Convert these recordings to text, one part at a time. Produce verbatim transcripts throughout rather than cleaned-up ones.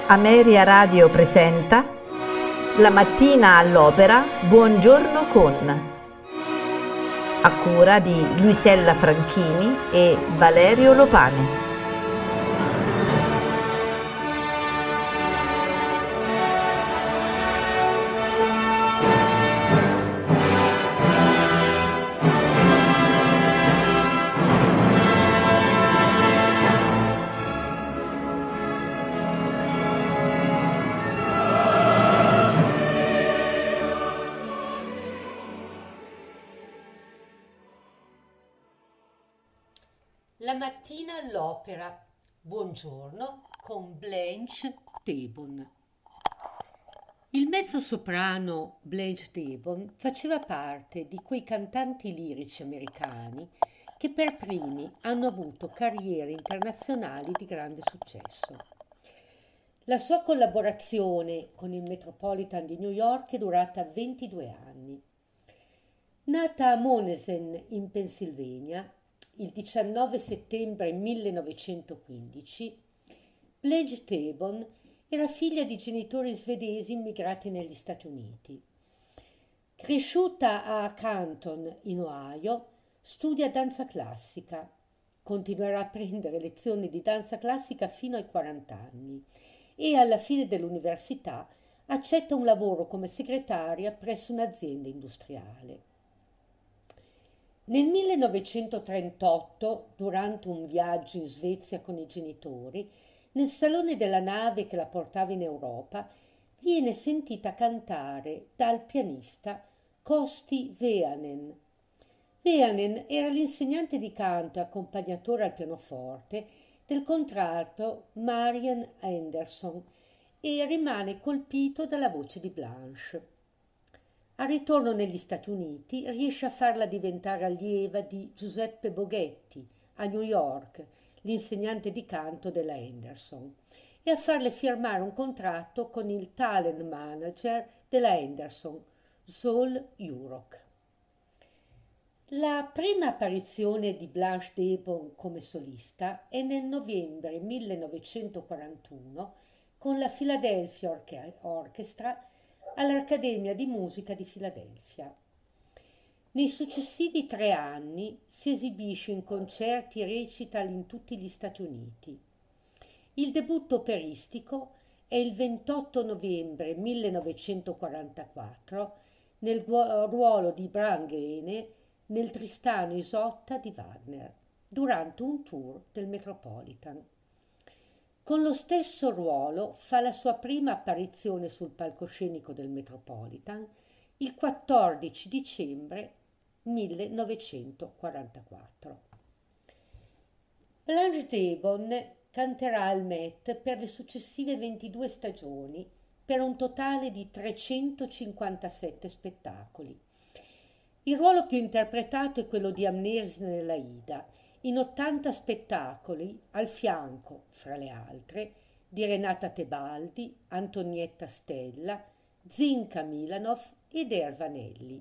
Ameria Radio presenta La mattina all'opera Buongiorno con, a cura di Luisella Franchini e Valerio Lopani. La mattina all'opera, buongiorno, con Blanche Debon. Il mezzosoprano Blanche Debon faceva parte di quei cantanti lirici americani che per primi hanno avuto carriere internazionali di grande successo. La sua collaborazione con il Metropolitan di New York è durata ventidue anni. Nata a Monessen in Pennsylvania, il diciannove settembre millenovecentoquindici, Blanche Debon era figlia di genitori svedesi immigrati negli Stati Uniti. Cresciuta a Canton, in Ohio, studia danza classica. Continuerà a prendere lezioni di danza classica fino ai quaranta anni e alla fine dell'università accetta un lavoro come segretaria presso un'azienda industriale. Nel millenovecentotrentotto, durante un viaggio in Svezia con i genitori, nel salone della nave che la portava in Europa, viene sentita cantare dal pianista Kosti Veanen. Veanen era l'insegnante di canto e accompagnatore al pianoforte del contralto Marian Anderson e rimane colpito dalla voce di Blanche. Al ritorno negli Stati Uniti riesce a farla diventare allieva di Giuseppe Boghetti a New York, l'insegnante di canto della Anderson, e a farle firmare un contratto con il talent manager della Anderson, Saul Yurok. La prima apparizione di Blanche Debon come solista è nel novembre millenovecentoquarantuno con la Philadelphia Orchestra all'Accademia di Musica di Filadelfia. Nei successivi tre anni si esibisce in concerti e recital in tutti gli Stati Uniti. Il debutto operistico è il ventotto novembre millenovecentoquarantaquattro nel ruolo di Brangäne nel Tristano e Isotta di Wagner, durante un tour del Metropolitan. Con lo stesso ruolo fa la sua prima apparizione sul palcoscenico del Metropolitan il quattordici dicembre millenovecentoquarantaquattro. Blanche Debon canterà al Met per le successive ventidue stagioni, per un totale di trecentocinquantasette spettacoli. Il ruolo più interpretato è quello di Amneris nell'Aida, in ottanta spettacoli, al fianco, fra le altre, di Renata Tebaldi, Antonietta Stella, Zinka Milanov ed Ervanelli.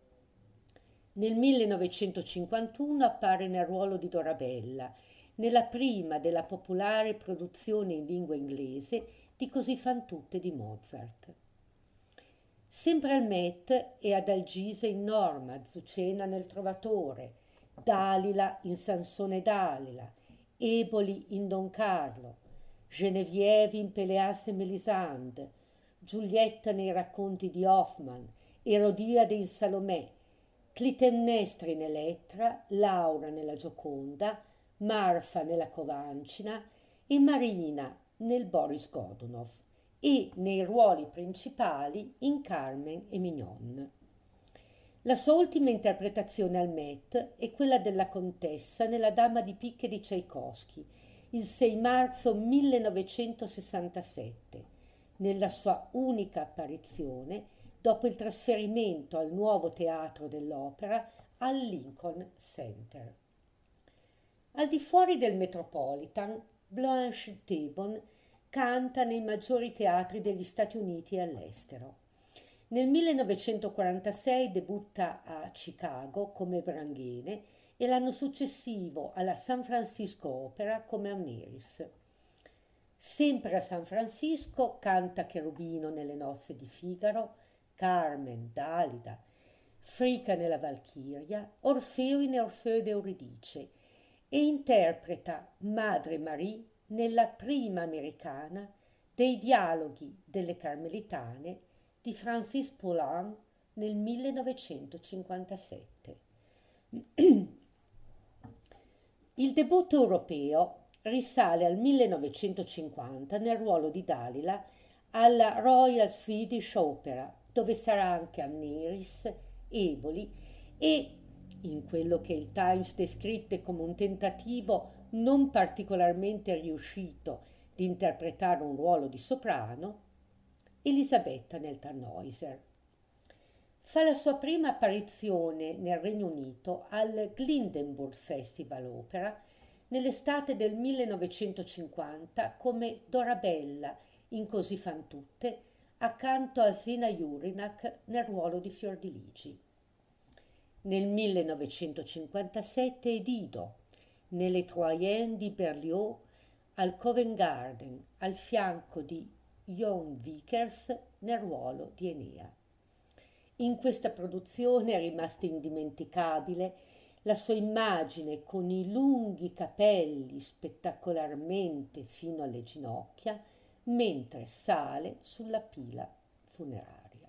Nel millenovecentocinquantuno appare nel ruolo di Dorabella, nella prima della popolare produzione in lingua inglese di Così fan tutte di Mozart. Sempre al Met e ad Algise in Norma, Azucena nel Trovatore, Dalila in Sansone Dalila, Eboli in Don Carlo, Genevieve in Peleas e Melisande, Giulietta nei racconti di Hoffmann, Erodiade in Salomè, Clitemnestra in Elettra, Laura nella Gioconda, Marfa nella Covancina e Marina nel Boris Godunov e nei ruoli principali in Carmen e Mignon. La sua ultima interpretazione al Met è quella della contessa nella Dama di picche di Tchaikovsky, il sei marzo millenovecentosessantasette, nella sua unica apparizione dopo il trasferimento al nuovo teatro dell'opera al Lincoln Center. Al di fuori del Metropolitan, Blanche Debon canta nei maggiori teatri degli Stati Uniti e all'estero. Nel millenovecentoquarantasei debutta a Chicago come Brangäne e l'anno successivo alla San Francisco Opera come Amneris. Sempre a San Francisco canta Cherubino nelle nozze di Figaro, Carmen, Dalida, Frica nella Valchiria, Orfeo in Orfeo ed Euridice e interpreta Madre Marie nella prima americana dei dialoghi delle Carmelitane di Francis Poulenc nel millenovecentocinquantasette. Il debutto europeo risale al millenovecentocinquanta nel ruolo di Dalila alla Royal Swedish Opera, dove sarà anche Amneris, Eboli e, in quello che il Times descritte come un tentativo non particolarmente riuscito di interpretare un ruolo di soprano, Elisabetta nel Tannhäuser. Fa la sua prima apparizione nel Regno Unito al Glyndebourne Festival Opera nell'estate del millenovecentocinquanta come Dorabella in Così fan tutte, accanto a Zina Jurinak nel ruolo di Fiordiligi. Nel millenovecentocinquantasette è Dido nelle Troyens di Berlioz al Covent Garden al fianco di Jon Vickers nel ruolo di Enea. In questa produzione è rimasta indimenticabile la sua immagine con i lunghi capelli spettacolarmente fino alle ginocchia mentre sale sulla pila funeraria.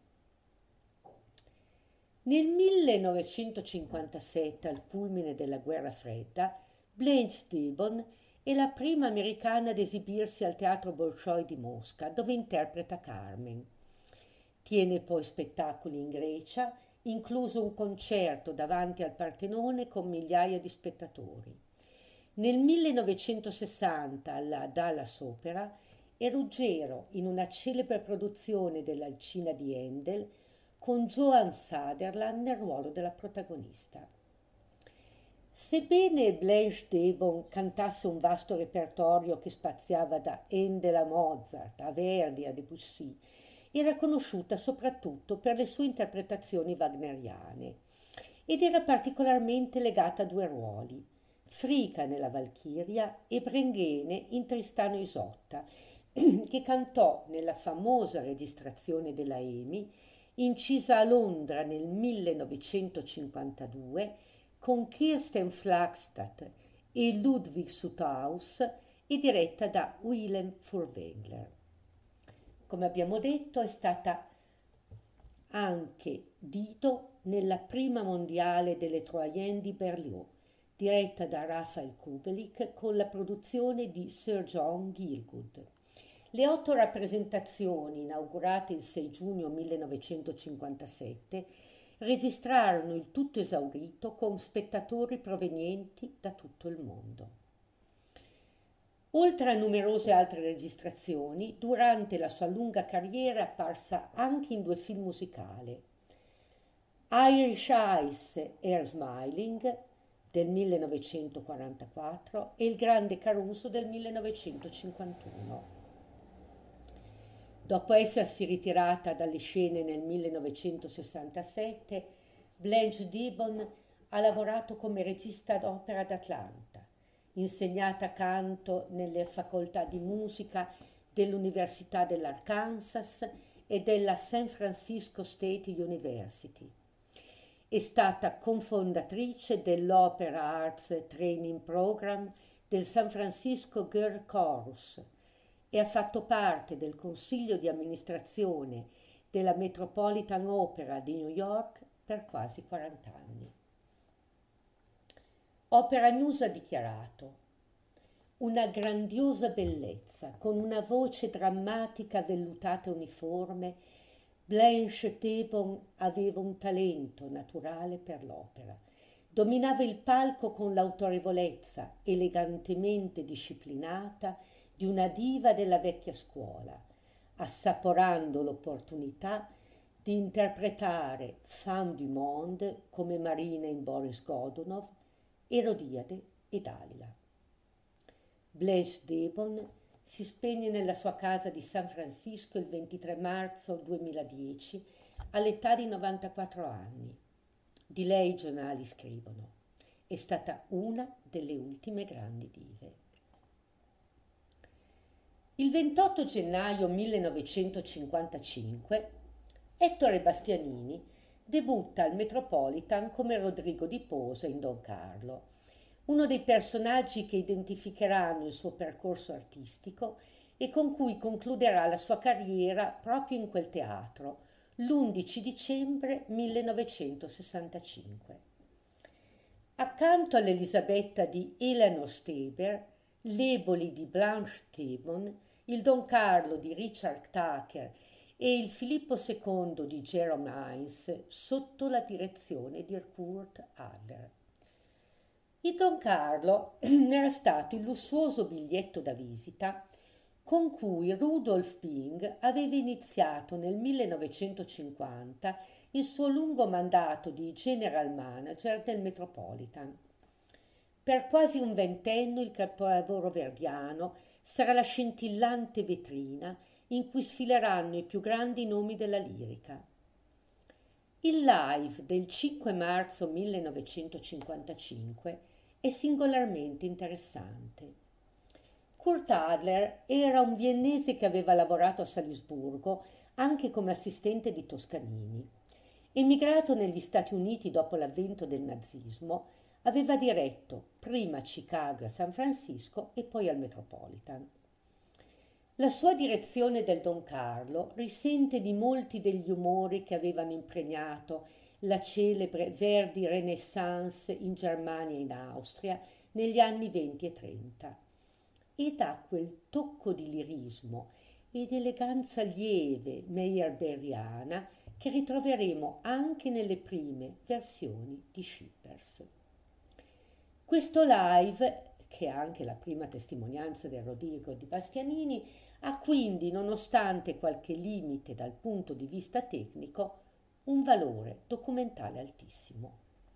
Nel millenovecentocinquantasette, al culmine della guerra fredda, Blanche Dibon è la prima americana ad esibirsi al Teatro Bolshoi di Mosca, dove interpreta Carmen. Tiene poi spettacoli in Grecia, incluso un concerto davanti al Partenone con migliaia di spettatori. Nel millenovecentosessanta alla Dallas Opera è Ruggero in una celebre produzione dell'Alcina di Handel con Joan Sutherland nel ruolo della protagonista. Sebbene Blanche Dibon cantasse un vasto repertorio che spaziava da Handel a Mozart, a Verdi a Debussy, era conosciuta soprattutto per le sue interpretazioni wagneriane ed era particolarmente legata a due ruoli, Frica nella Valchiria e Brengene in Tristano e Isotta, che cantò nella famosa registrazione della EMI, incisa a Londra nel millenovecentocinquantadue con Kirsten Flagstad e Ludwig Suthaus e diretta da Willem Furtwängler. Come abbiamo detto, è stata anche Dido nella prima mondiale delle Troyens di Berlioz, diretta da Raphael Kubelik con la produzione di Sir John Gielgud. Le otto rappresentazioni, inaugurate il sei giugno millenovecentocinquantasette, registrarono il tutto esaurito con spettatori provenienti da tutto il mondo. Oltre a numerose altre registrazioni, durante la sua lunga carriera è apparsa anche in due film musicali, Irish Eyes Are Smiling del millenovecentoquarantaquattro e Il Grande Caruso del millenovecentocinquantuno. Dopo essersi ritirata dalle scene nel millenovecentosessantasette, Blanche Dibon ha lavorato come regista d'opera ad Atlanta, insegnata canto nelle facoltà di musica dell'Università dell'Arkansas e della San Francisco State University. È stata cofondatrice dell'Opera Arts Training Program del San Francisco Girl Chorus e ha fatto parte del consiglio di amministrazione della Metropolitan Opera di New York per quasi quaranta anni. Opera News ha dichiarato: una grandiosa bellezza, con una voce drammatica vellutata e uniforme, Blanche Dibon aveva un talento naturale per l'opera. Dominava il palco con l'autorevolezza elegantemente disciplinata di una diva della vecchia scuola, assaporando l'opportunità di interpretare femme du monde come Marina in Boris Godunov, Erodiade e Dalila. Blanche Dibon si spegne nella sua casa di San Francisco il ventitré marzo duemiladieci all'età di novantaquattro anni. Di lei i giornali scrivono: è stata una delle ultime grandi dive. Il ventotto gennaio millenovecentocinquantacinque Ettore Bastianini debutta al Metropolitan come Rodrigo di Posa in Don Carlo, uno dei personaggi che identificheranno il suo percorso artistico e con cui concluderà la sua carriera proprio in quel teatro, l'undici dicembre millenovecentosessantacinque. Accanto all'Elisabetta di Eleanor Steber, l'Eboli di Blanche Tebon, il Don Carlo di Richard Tucker e il Filippo secondo di Jerome Hines sotto la direzione di Kurt Adler. Il Don Carlo era stato il lussuoso biglietto da visita con cui Rudolf Bing aveva iniziato nel millenovecentocinquanta il suo lungo mandato di general manager del Metropolitan. Per quasi un ventennio il capolavoro verdiano sarà la scintillante vetrina in cui sfileranno i più grandi nomi della lirica. Il live del cinque marzo millenovecentocinquantacinque è singolarmente interessante. Kurt Adler era un viennese che aveva lavorato a Salisburgo anche come assistente di Toscanini. Emigrato negli Stati Uniti dopo l'avvento del nazismo, aveva diretto prima a Chicago e a San Francisco e poi al Metropolitan. La sua direzione del Don Carlo risente di molti degli umori che avevano impregnato la celebre Verdi Renaissance in Germania e in Austria negli anni venti e trenta e dà quel tocco di lirismo ed eleganza lieve meyerbeeriana che ritroveremo anche nelle prime versioni di Schippers. Questo live, che è anche la prima testimonianza del Rodrigo di Bastianini, ha quindi, nonostante qualche limite dal punto di vista tecnico, un valore documentale altissimo.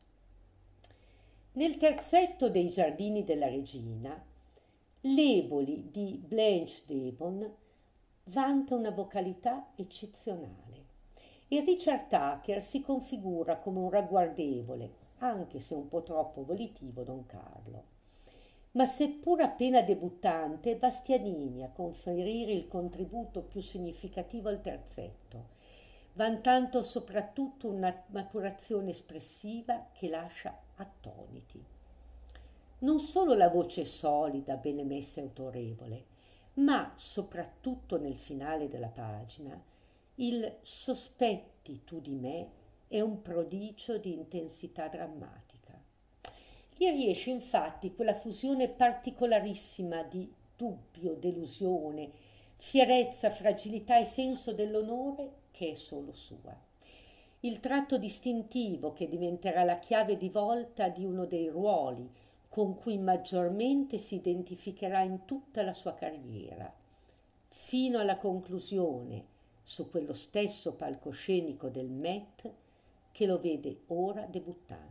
Nel terzetto dei Giardini della Regina, l'Eboli di Blanche Debon vanta una vocalità eccezionale e Richard Tucker si configura come un ragguardevole, anche se un po' troppo volitivo, Don Carlo. Ma seppur appena debuttante, è Bastianini a conferire il contributo più significativo al terzetto, vantando soprattutto una maturazione espressiva che lascia attoniti. Non solo la voce solida, bene messa e autorevole, ma soprattutto nel finale della pagina, il "sospetti tu di me" è un prodigio di intensità drammatica. Gli riesce infatti quella fusione particolarissima di dubbio, delusione, fierezza, fragilità e senso dell'onore che è solo sua. Il tratto distintivo che diventerà la chiave di volta di uno dei ruoli con cui maggiormente si identificherà in tutta la sua carriera, fino alla conclusione su quello stesso palcoscenico del Met che lo vede ora debuttante.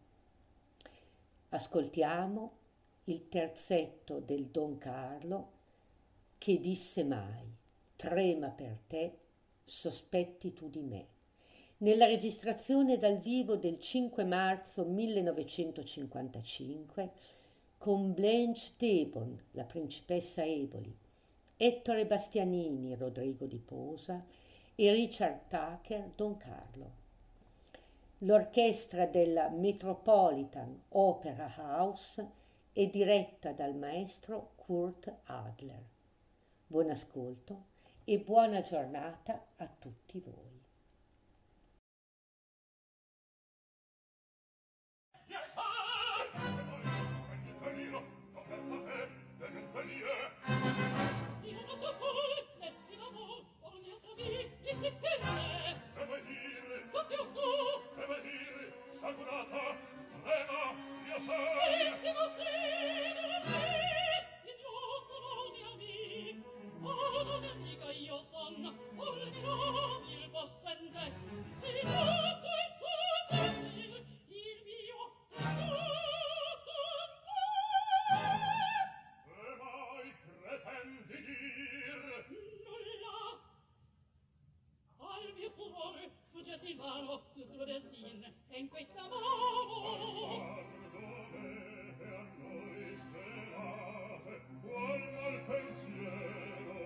Ascoltiamo il terzetto del Don Carlo che disse mai: trema per te, sospetti tu di me, nella registrazione dal vivo del cinque marzo millenovecentocinquantacinque con Blanche Debon, la principessa Eboli, Ettore Bastianini, Rodrigo di Posa e Richard Tucker, Don Carlo. L'orchestra della Metropolitan Opera House è diretta dal maestro Kurt Adler. Buon ascolto e buona giornata a tutti voi. E in questa mano Guarda il pensiero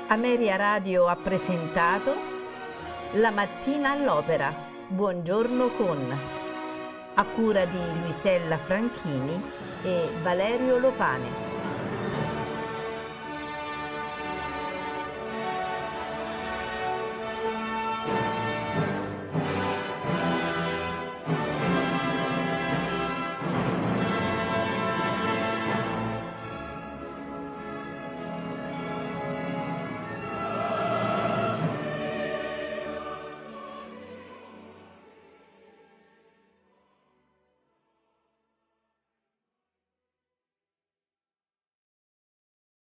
Ameria Radio ha presentato La mattina all'opera, buongiorno con, a cura di Luisella Franchini e Valerio Lopane.